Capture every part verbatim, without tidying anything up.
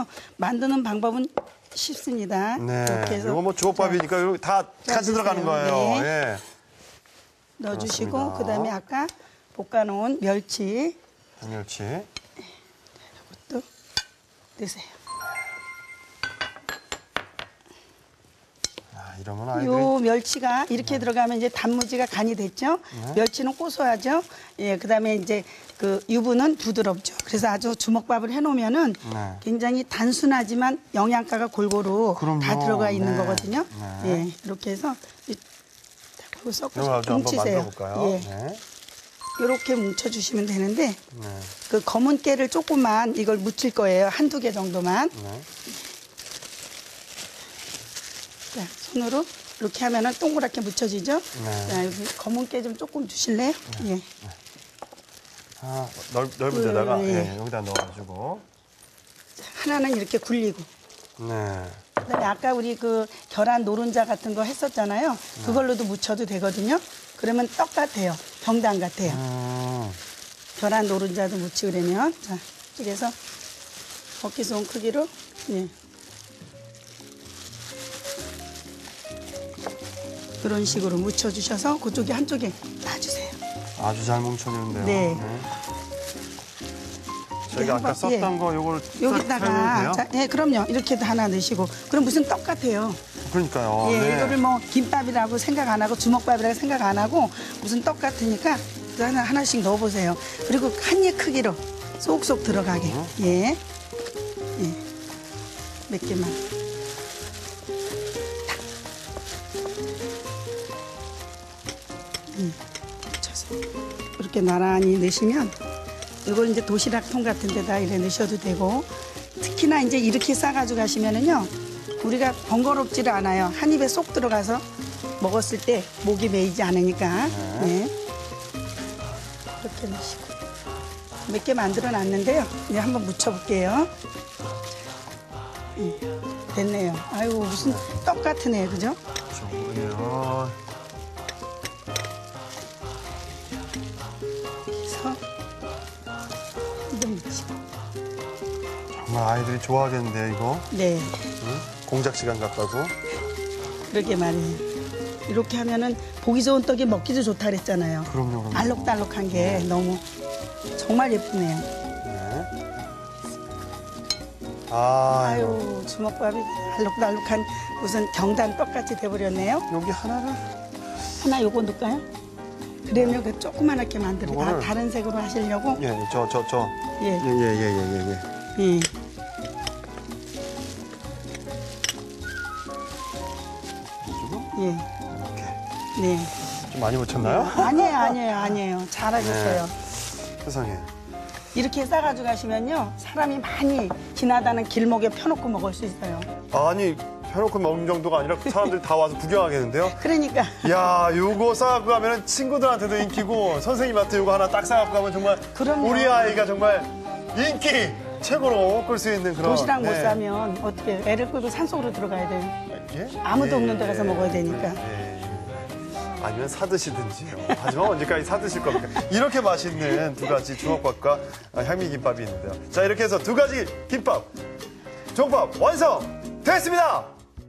있고요. 만드는 방법은 쉽습니다. 네. 이렇게 해서 이거 뭐 주먹밥이니까 이거 다 같이 들어가는 거예요. 네. 예. 넣어주시고 그렇습니다. 그다음에 아까 볶아놓은 멸치 멸치. 이것도 넣으세요. 아, 이러면 아이들이 요 멸치가 이렇게 네. 들어가면 이제 단무지가 간이 됐죠. 네. 멸치는 고소하죠. 예, 그다음에 이제 그 유부는 부드럽죠. 그래서 아주 주먹밥을 해놓으면은 네. 굉장히 단순하지만 영양가가 골고루 그럼요. 다 들어가 있는 네. 거거든요. 네. 예, 이렇게 해서 그리고 섞어서 뭉치세요. 예. 네. 이렇게 뭉쳐주시면 되는데 네. 그 검은 깨를 조금만 이걸 묻힐 거예요. 한두 개 정도만. 네. 자, 손으로 이렇게 하면은 동그랗게 묻혀지죠. 네. 자, 여기 검은 깨 좀 조금 주실래요? 네. 예. 네. 아, 넓, 넓은 데다가 그, 예. 예, 여기다 넣어가지고 자, 하나는 이렇게 굴리고. 네. 그다음에 아까 우리 그 계란 노른자 같은 거 했었잖아요. 네. 그걸로도 묻혀도 되거든요. 그러면 떡 같아요. 병단 같아요. 음. 계란 노른자도 묻히고 그러면 자, 그래서 먹기좋은 크기로 예. 이런 식으로 묻혀주셔서 그쪽에 한쪽에 놔주세요. 아주 잘 뭉쳐지는데요. 네. 네. 저희가 아까 썼던 예. 거 요걸 여기다가 자, 예, 그럼요. 이렇게도 하나 넣으시고 그럼 무슨 떡 같아요. 그러니까요. 예, 네. 이거를 뭐 김밥이라고 생각 안 하고 주먹밥이라고 생각 안 하고 무슨 떡 같으니까 하나 하나씩 넣어보세요. 그리고 한 입 크기로 쏙쏙 들어가게. 음. 예, 예, 몇 개만. 음, 묻혀서 이렇게 나란히 넣으시면. 이걸 이제 도시락통 같은 데다 이래 넣으셔도 되고 특히나 이제 이렇게 싸가지고 가시면은요 우리가 번거롭지를 않아요. 한 입에 쏙 들어가서 먹었을 때 목이 메이지 않으니까. 네. 이렇게 넣으시고 몇 개 만들어 놨는데요. 이제 한번 묻혀볼게요. 네. 됐네요. 아유 무슨 떡 같으네요, 그죠? 그렇죠. 정말 아이들이 좋아하겠는데요, 이거? 네. 응? 공작 시간 같다고? 그러게 말이에요. 이렇게 하면은 보기 좋은 떡이 먹기도 좋다 그랬잖아요. 그럼요, 그럼요. 알록달록한 게 네. 너무 정말 예쁘네요. 네. 아, 아유, 주먹밥이 알록달록한 무슨 경단 떡같이 돼버렸네요. 여기 하나를? 하나 요거 넣을까요? 그러면 그 조그맣게 만들어. 다 다른 색으로 하시려고? 예, 저, 저, 저. 예. 예, 예, 예, 예, 예. 예. 예. 이렇게. 네. 좀 많이 묻혔나요? 네. 아니에요, 아니에요, 아니에요. 잘하셨어요. 네. 세상에. 이렇게 싸가지고 가시면요. 사람이 많이 지나다는 길목에 펴놓고 먹을 수 있어요. 아니, 펴놓고 먹는 정도가 아니라 사람들이 다 와서 구경하겠는데요? 그러니까. 야, 요거 싸갖고 가면 친구들한테도 인기고 선생님한테 요거 하나 딱 싸갖고 가면 정말 그럼요. 우리 아이가 정말 인기 최고로 끌 수 있는 그런. 도시락 못 네. 싸면 어떻게 애를 끌고 산속으로 들어가야 돼요. 예? 아무도 예, 없는 데 가서 예, 먹어야 되니까. 예, 예. 아니면 사드시든지요. 하지만 언제까지 사드실 겁니까? 이렇게 맛있는 두 가지 주먹밥과 향미김밥이 있는데요. 자, 이렇게 해서 두 가지 김밥, 주먹밥 완성 됐습니다!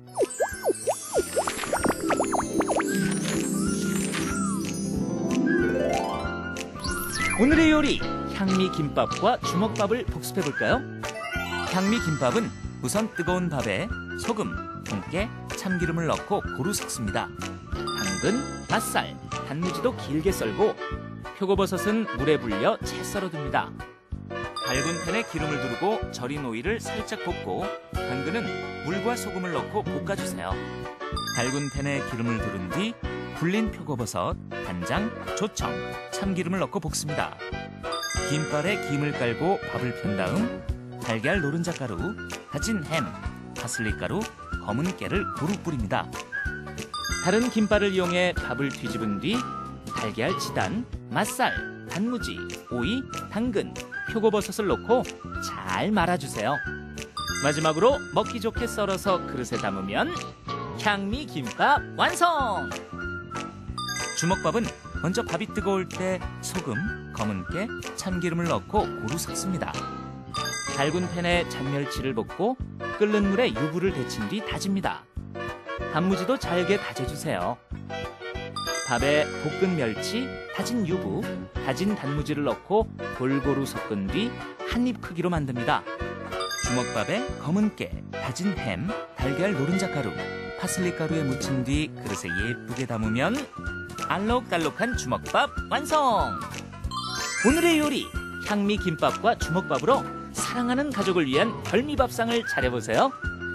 오늘의 요리 향미김밥과 주먹밥을 복습해볼까요? 향미김밥은 우선 뜨거운 밥에 소금, 통깨, 참기름을 넣고 고루 섞습니다. 당근, 맛살, 단무지도 길게 썰고 표고버섯은 물에 불려 채 썰어둡니다. 밝은 팬에 기름을 두르고 절인 오이를 살짝 볶고 당근은 물과 소금을 넣고 볶아주세요. 밝은 팬에 기름을 두른 뒤 불린 표고버섯, 간장, 조청, 참기름을 넣고 볶습니다. 김발에 김을 깔고 밥을 편 다음 달걀 노른자가루, 다진 햄, 파슬리가루, 검은 깨를 고루 뿌립니다. 다른 김발을 이용해 밥을 뒤집은 뒤 달걀 지단, 맛살, 단무지, 오이, 당근, 표고버섯을 넣고 잘 말아주세요. 마지막으로 먹기 좋게 썰어서 그릇에 담으면 향미김밥 완성! 주먹밥은 먼저 밥이 뜨거울 때 소금, 검은깨, 참기름을 넣고 고루 섞습니다. 달군 팬에 잔멸치를 볶고 끓는 물에 유부를 데친 뒤 다집니다. 단무지도 잘게 다져주세요. 밥에 볶은 멸치, 다진 유부, 다진 단무지를 넣고 골고루 섞은 뒤 한 입 크기로 만듭니다. 주먹밥에 검은 깨, 다진 햄, 달걀 노른자 가루, 파슬리 가루에 묻힌 뒤 그릇에 예쁘게 담으면 알록달록한 주먹밥 완성! 오늘의 요리, 향미 김밥과 주먹밥으로 사랑하는 가족을 위한 별미밥상을 차려보세요.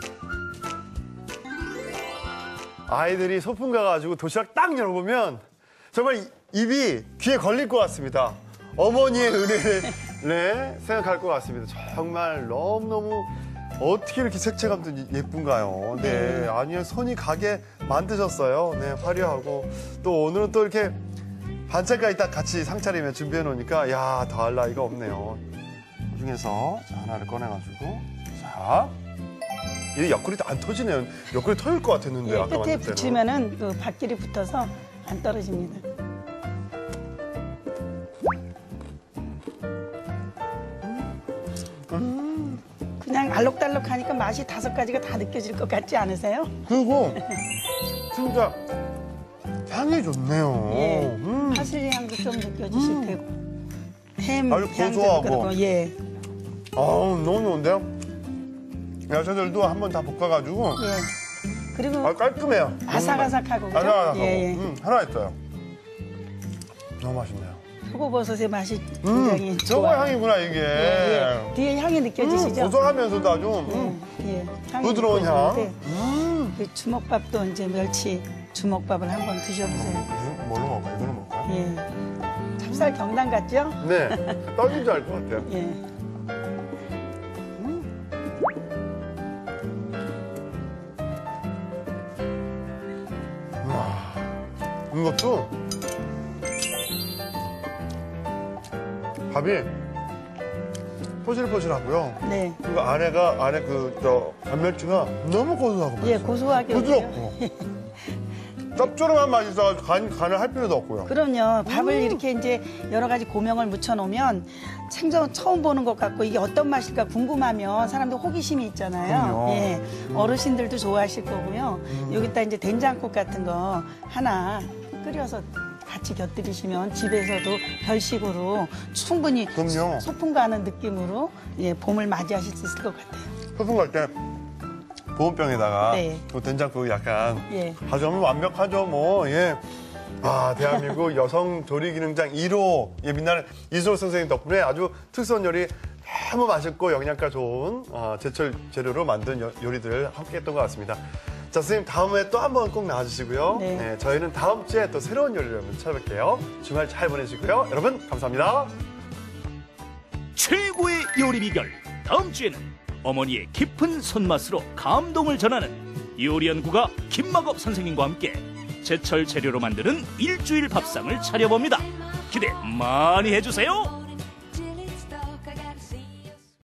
아이들이 소풍 가가지고 도시락 딱 열어보면 정말 입이 귀에 걸릴 것 같습니다. 어머니의 은혜를 네, 생각할 것 같습니다. 정말 너무너무 어떻게 이렇게 색채감도 예쁜가요? 네, 네. 아니요, 손이 가게 만드셨어요. 네, 화려하고 또 오늘은 또 이렇게 반찬까지 딱 같이 상차림에 준비해 놓으니까 야, 더할 나위가 없네요. 그 중에서 자, 하나를 꺼내가지고 자. 이 옆구리 안 터지네요. 옆구리 터질 것 같았는데 예, 아까 끝에 만들 때는. 붙이면은 그 밥끼리 붙어서 안 떨어집니다. 음. 그냥 알록달록하니까 맛이 다섯 가지가 다 느껴질 것 같지 않으세요? 그리고 진짜 향이 좋네요. 예, 음. 파슬리 향도 좀 느껴지실 테고 햄 아주 향도 고소하고. 그렇고 예, 아우, 너무 좋은데요? 야채들도 한번 다 볶아가지고 예. 그리고 아, 깔끔해요. 너무 아삭아삭하고 맛- 그죠? 아삭아삭하고. 예, 예. 음, 하나 있어요. 너무 맛있네요. 표고버섯의 맛이 음, 굉장히 저거 좋아요. 향이구나 이게. 예, 예. 뒤에 향이 음, 느껴지시죠? 고소하면서도 아주 음, 예, 예. 향이 부드러운 향. 느껴지는데 음. 그 주먹밥도 이제 멸치 주먹밥을 한번 드셔보세요. 이거 뭘로 먹을까요? 이거는 먹을까요? 예. 찹쌀 경단 같죠? 네, 떡인 줄 알 것 같아요. 예. 이것도 밥이 포실포실하고요. 네. 그리고 안에가 안에 그저 단멸치가 너무 고소하고 맛있어요. 예, 고소하게 부드럽고 짭조름한 맛이 있어가지고 간, 간을 할 필요도 없고요. 그럼요. 밥을 음. 이렇게 이제 여러 가지 고명을 묻혀 놓으면 생전 처음 보는 것 같고 이게 어떤 맛일까 궁금하면 사람들 호기심이 있잖아요. 그럼요. 예. 어르신들도 좋아하실 거고요. 음. 여기다 이제 된장국 같은 거 하나 끓여서 같이 곁들이시면 집에서도 별식으로 충분히 그럼요. 소풍 가는 느낌으로 예, 봄을 맞이하실 수 있을 것 같아요. 소풍 갈 때 보온병에다가 네. 그 된장국 약간 예. 가져오면 완벽하죠. 뭐 예. 아, 대한민국 여성 조리기능장 일 호 예, 빛나는 이수호 선생님 덕분에 아주 특수한 요리 너무 맛있고 영양가 좋은 어, 제철 재료로 만든 요, 요리들 함께 했던 것 같습니다. 자, 선생님 다음에 또 한 번 꼭 나와주시고요. 네. 저희는 다음 주에 또 새로운 요리를 한번 찾아뵐게요. 주말 잘 보내시고요. 여러분 감사합니다. 최고의 요리 비결. 다음 주에는 어머니의 깊은 손맛으로 감동을 전하는 요리 연구가 김마법 선생님과 함께 제철 재료로 만드는 일주일 밥상을 차려봅니다. 기대 많이 해주세요.